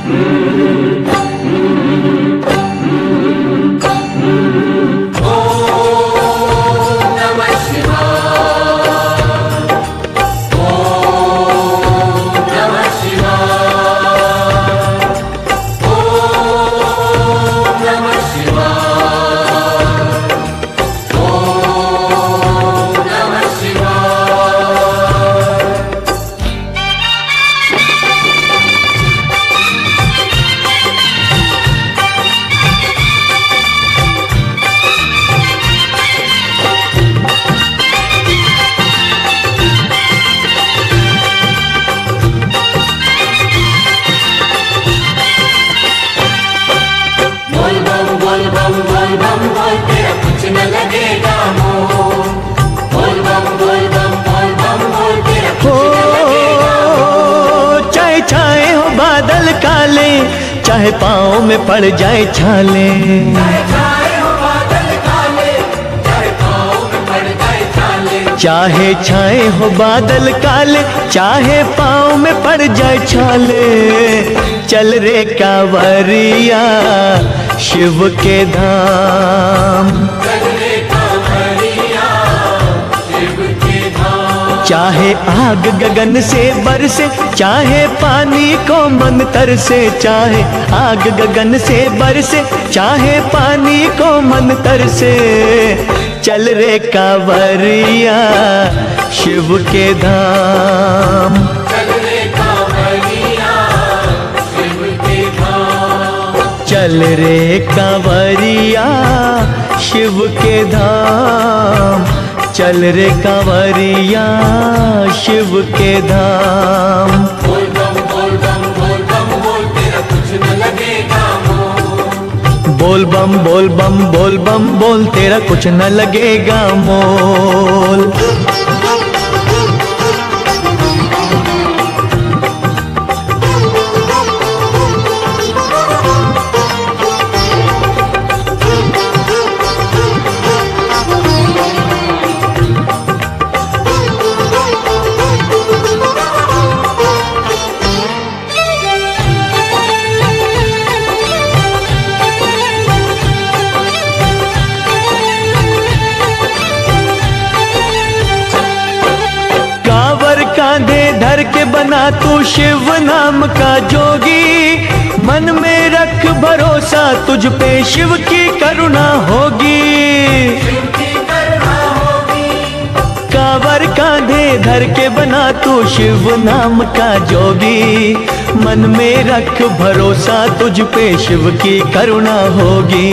चाहे पाँव में पड़ जाए छाले, चाहे छाए हो बादल काले, चाहे पाँव में पड़ जाए छाले। चल रे कांवरिया शिव के धाम, चाहे आग गगन से बरसे, चाहे पानी को मन तरसे, चाहे आग गगन से बरसे, चाहे पानी को मन तरसे। चल रे कांवरिया शिव के धाम, चल रे कांवरिया शिव के धाम, चल रे कांवरिया शिव के धाम, चल रे कांवरिया शिव के धाम। बोल बम बोल बम बोल बम बोल, तेरा कुछ न लगेगा मोल। बोल बम बोल बम बोल बम बोल, तेरा कुछ न लगेगा मोल। कांधे धर के बना तू शिव नाम का जोगी, मन में रख भरोसा तुझ पे शिव की करुणा होगी। कांवर कांधे धर के बना तू शिव नाम का जोगी, मन में रख भरोसा तुझ पे शिव की करुणा होगी।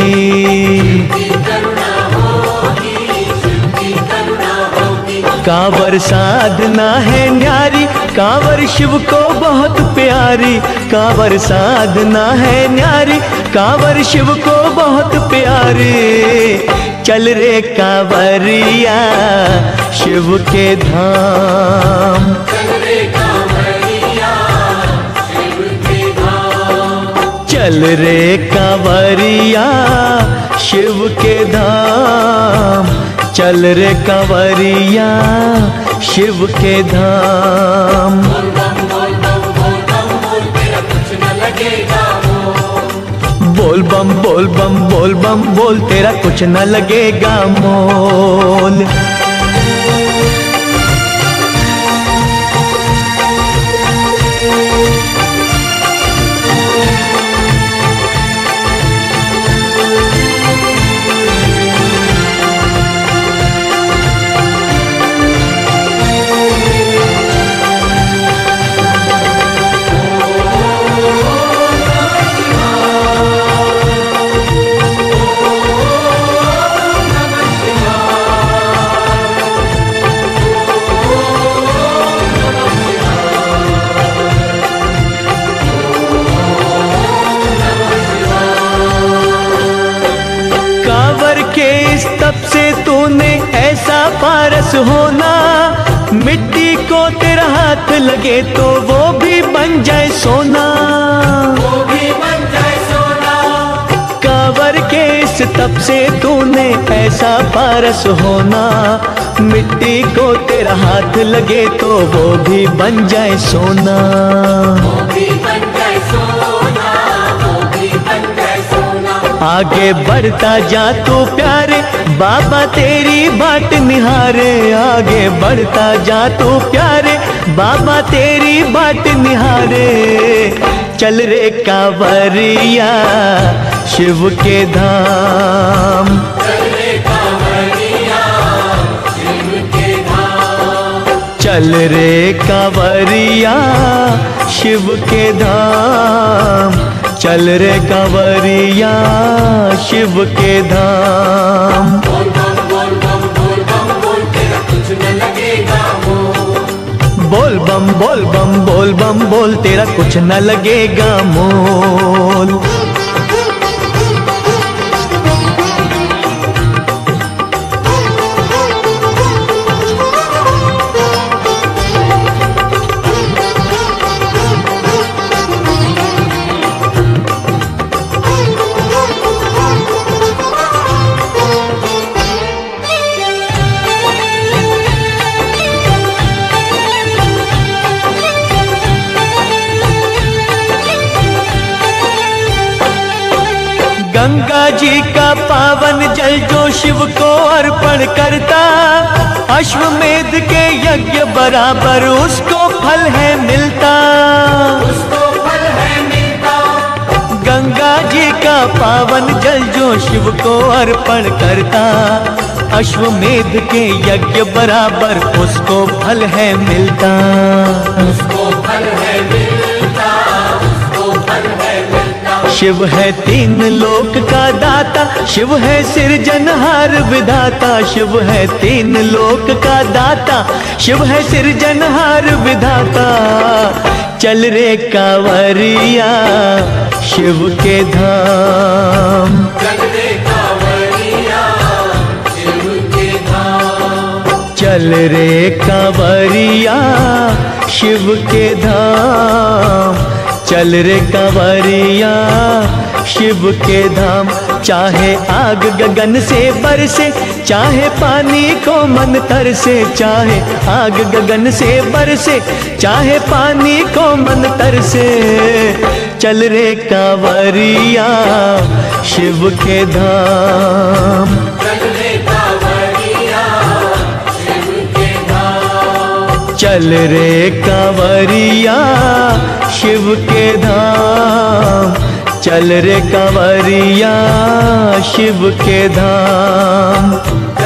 कांवर साधना है न्यारी, कांवर शिव को बहुत प्यारी, कांवर साधना है न्यारी, कांवर शिव को बहुत प्यारी। चल रे कांवरिया शिव के धाम, चल रे कांवरिया शिव के धाम, चल रे कांवरिया शिव के धाम, चल रे कांवरिया शिव के धाम। बोल बम बोल बम बोल बम बोल, तेरा कुछ न लगेगा मोल। बोल बम बोल बम बोल बम बोल, तेरा कुछ न लगेगा मोल। तब से तूने ऐसा पारस होना, मिट्टी को तेरा हाथ लगे तो वो भी बन जाए सोना, वो भी बन जाए सोना। कांवर के इस तब से तूने ऐसा पारस होना, मिट्टी को तेरा हाथ लगे तो वो भी बन जाए सोना, वो भी बन जाए सोना। आगे बढ़ता जा तू प्यारे, बाबा तेरी बाट निहारे। आगे बढ़ता जा तू प्यारे, बाबा तेरी बाट निहारे। चल रे कांवरिया शिव के धाम, चल रे कांवरिया शिव के धाम, चल रे कांवरिया शिव के धाम, चल रे कांवरिया शिव के धाम। बोल बम बोल बम बोल बम बोल, तेरा कुछ न लगेगा मोल। बोल बम बोल बम बोल बम बोल, तेरा कुछ न लगेगा मोल। गंगा जी का पावन जल जो शिव को अर्पण करता, अश्वमेध के यज्ञ बराबर उसको फल है मिलता, उसको फल है मिलता। गंगा जी का पावन जल जो शिव को अर्पण करता, अश्वमेध के यज्ञ बराबर उसको फल है मिलता, उसको फल है मिलता, उसको फल है मिलता। शिव है तीन लोक का दाता, शिव है सिरजनहार विधाता। शिव है तीन लोक का दाता, शिव है सिरजनहार विधाता। चल रे कांवरिया शिव के धाम, चल रे कांवरिया शिव के धाम, चल रे कांवरिया शिव के धाम, चल रे कांवरिया शिव के धाम। चाहे आग गगन से बरसे, चाहे पानी को मन तरसे, चाहे आग गगन से बरसे, चाहे पानी को मन तरसे। चल रे कांवरिया शिव के धाम, चल रे कांवरिया शिव के धाम, चल रे कांवरिया शिव के धाम, चल रे कांवरिया शिव के धाम।